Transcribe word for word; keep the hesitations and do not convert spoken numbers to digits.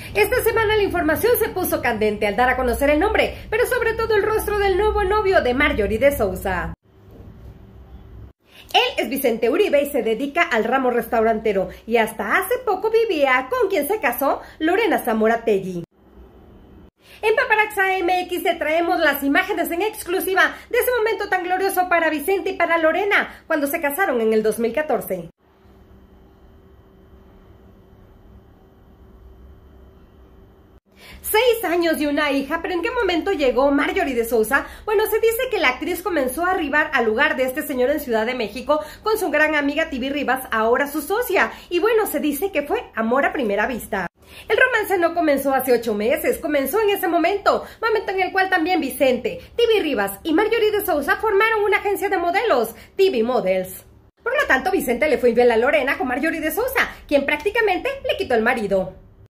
Esta semana la información se puso candente al dar a conocer el nombre, pero sobre todo el rostro del nuevo novio de Marjorie de Sousa. Él es Vicente Uribe y se dedica al ramo restaurantero y hasta hace poco vivía con quien se casó, Lorena Zamorategui. En Paparaxa M X te traemos las imágenes en exclusiva de ese momento tan glorioso para Vicente y para Lorena cuando se casaron en el dos mil catorce. Seis años y una hija, pero ¿en qué momento llegó Marjorie de Sousa? Bueno, se dice que la actriz comenzó a arribar al lugar de este señor en Ciudad de México con su gran amiga Tibi Rivas, ahora su socia, y bueno, se dice que fue amor a primera vista. El romance no comenzó hace ocho meses, comenzó en ese momento, momento en el cual también Vicente, Tibi Rivas y Marjorie de Sousa formaron una agencia de modelos, Tibi Models. Por lo tanto, Vicente le fue infiel a Lorena con Marjorie de Sousa, quien prácticamente le quitó el marido.